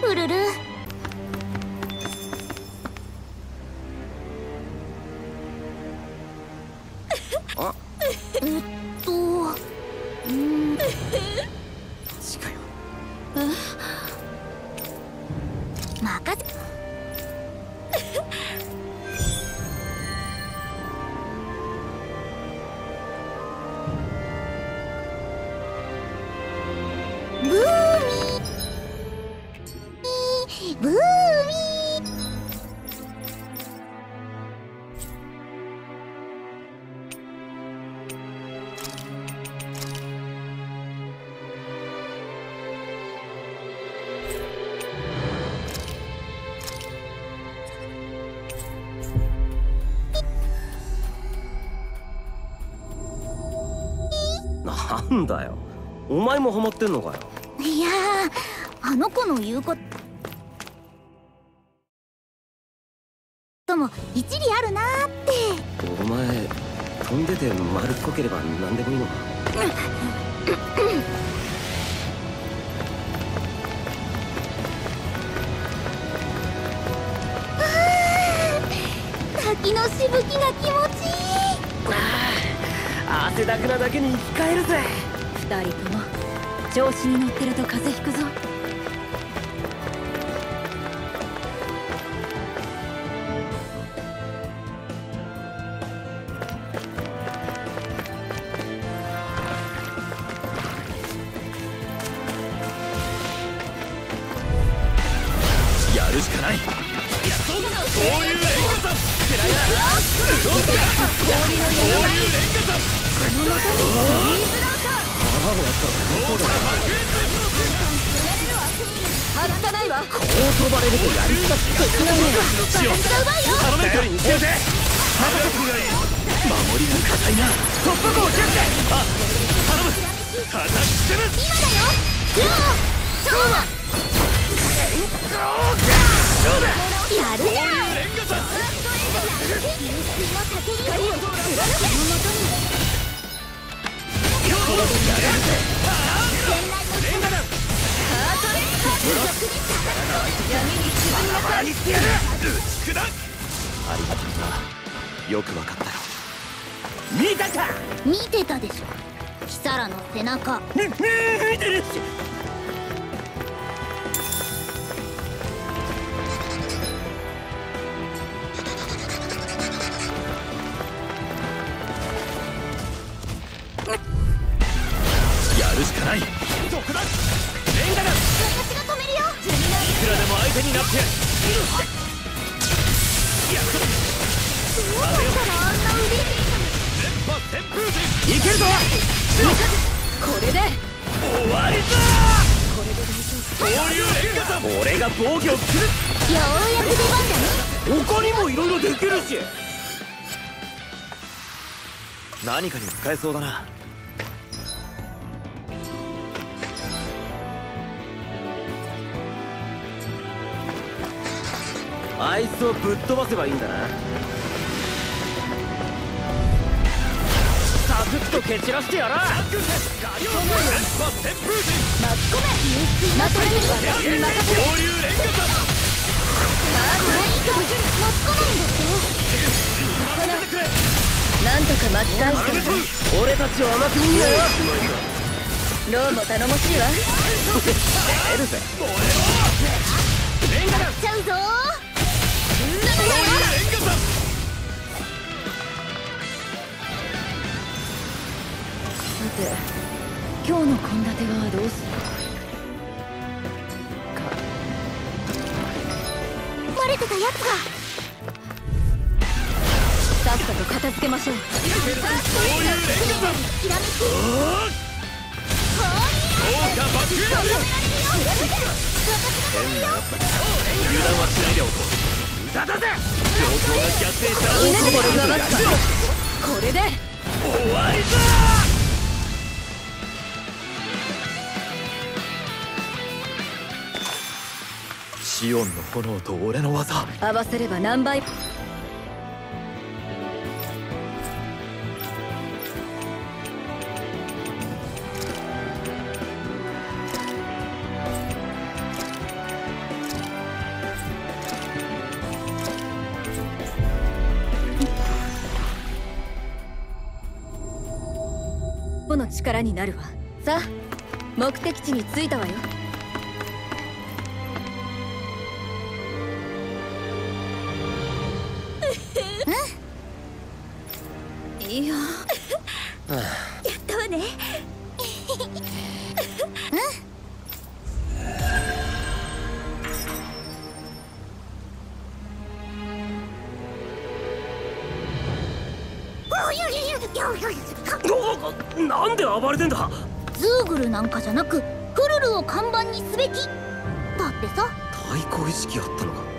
ウルル。あ、近いよ。任せ。ブーミーブーミー。 なんだよ、お前もハマってんのかよ。 いやー、あの子の言うことも一理あるなーって。 お前飛んでて丸っこければ何でもいいのか。 滝のしぶきが気持ちいい。 汗だくなだけに生き返るぜ。 二人とも調子に乗ってると風邪ひくぞ。 やるしかない。そういうレンガさん。くらや。どうする。そういうレンガさん。この中にフリーズラーか。ああ、終わったらそうだよ。 外さないわ。 こう飛ばれるとやりすぎだ。敵の命を頼めるに教えて。任せてくれ。守りが硬いな。突破口を準備。あ、頼む。叩きつぶす。 今だよ。そうだ。 そうだ。 やるじゃん。 よくわかったよ。見たか。 見てたでしょ、キサラの背中。 見てるし。やるしかない。どこだ。レンガだ。 私が止めるよ。 いくらでも相手になってやる。 どうだったらあんな腕に。 いけるぞ。 これで終わりだ。そういうレンガさん。俺が防御をする。 ようやく出番だね。 他にもいろいろできるし。何かに使えそうだな。あいつをぶっ飛ばせばいいんだな。サクッと蹴散らしてやら。巻き込め。 まとめる。私に任せる。 そういうレンガさん。 巻き込ないんだって。なんとか巻き返して。 俺たちを甘く見んなよ。 ローも頼もしいわ。 出るぜ。レンガだ。 やっちゃうぞ。さて、今日の献立はどうするか。バレてたやつが。さっさと片付けましょう。 油断はしないでおこう。無駄だぜ。状況が逆転したらこれで終わりだ。シオンの炎と俺の技合わせれば何倍。 力になるわ。さあ目的地に着いたわよ。いややったわね。 なんで暴れてんだ。 ズーグルなんかじゃなくフルルを看板にすべきだってさ。 対抗意識あったのか。